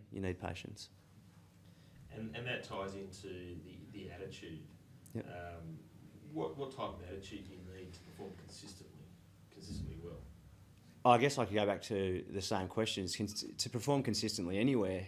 you need patience. And that ties into the attitude. Yep. What type of attitude do you need to perform consistently well? I guess I could go back to the same questions. To perform consistently anywhere,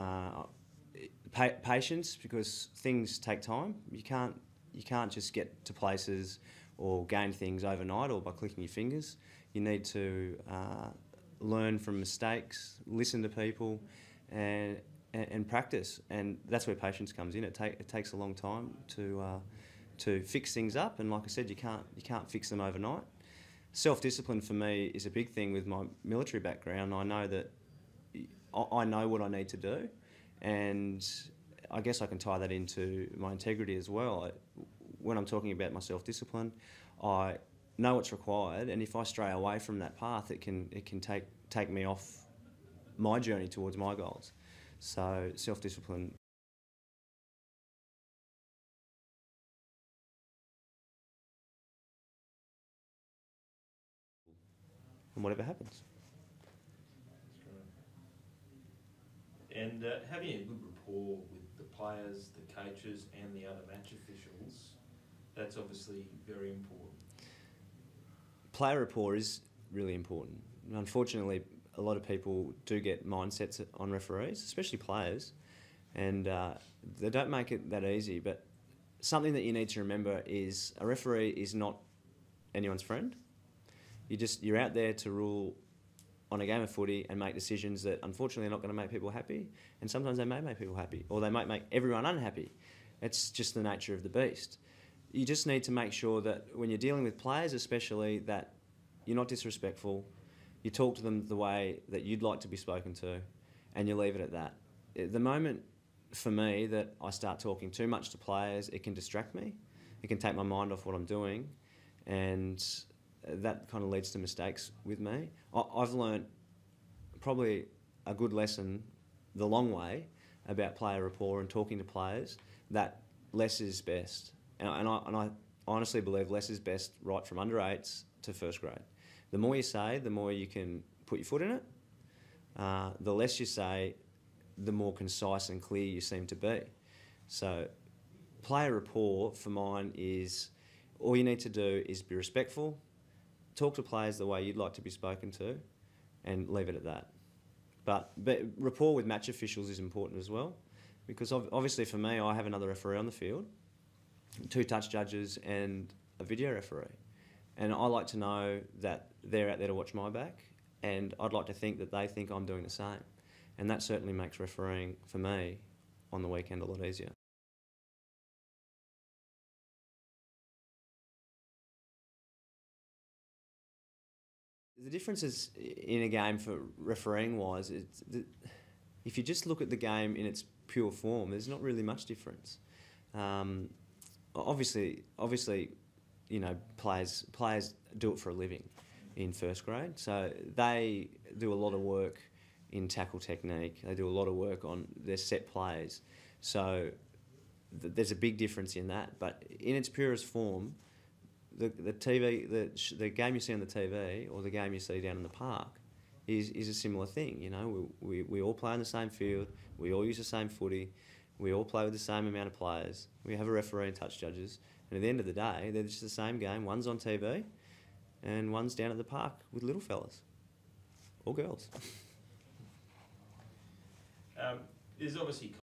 patience, because things take time. You can't just get to places or gain things overnight or by clicking your fingers. You need to learn from mistakes, listen to people, and practice. And that's where patience comes in. It takes a long time to fix things up. And like I said, you can't fix them overnight. Self-discipline for me is a big thing with my military background. I know that I know what I need to do, and I guess I can tie that into my integrity as well. When I'm talking about my self-discipline, I know what's required, and if I stray away from that path, it can take me off my journey towards my goals. So self-discipline. And whatever happens. And having a good rapport with the players, the coaches and the other match officials, that's obviously very important. Player rapport is really important. Unfortunately, a lot of people do get mindsets on referees, especially players, and they don't make it that easy. But something that you need to remember is a referee is not anyone's friend. You're out there to rule on a game of footy and make decisions that unfortunately are not going to make people happy, and sometimes they may make people happy, or they might make everyone unhappy. It's just the nature of the beast. You just need to make sure that when you're dealing with players especially, that you're not disrespectful, you talk to them the way that you'd like to be spoken to, and you leave it at that. The moment, for me, that I start talking too much to players, it can distract me, it can take my mind off what I'm doing, and that kind of leads to mistakes with me. I've learnt probably a good lesson the long way about player rapport and talking to players, that less is best. And I honestly believe less is best right from under 8s to first grade. The more you say, the more you can put your foot in it. The less you say, the more concise and clear you seem to be. So player rapport for mine is, all you need to do is be respectful, talk to players the way you'd like to be spoken to, and leave it at that. But rapport with match officials is important as well, because obviously for me, I have another referee on the field, 2 touch judges and a video referee. And I like to know that they're out there to watch my back, and I'd like to think that they think I'm doing the same. And that certainly makes refereeing, for me, on the weekend a lot easier. The differences in a game for refereeing wise, if you just look at the game in its pure form, there's not really much difference. Obviously, you know, players do it for a living in first grade, so they do a lot of work in tackle technique. They do a lot of work on their set plays. So there's a big difference in that. But in its purest form, the game you see on the TV or the game you see down in the park is a similar thing. You know, we all play on the same field. We all use the same footy. We all play with the same amount of players. We have a referee and touch judges. And at the end of the day, they're just the same game. One's on TV and one's down at the park with little fellas or girls. There's obviously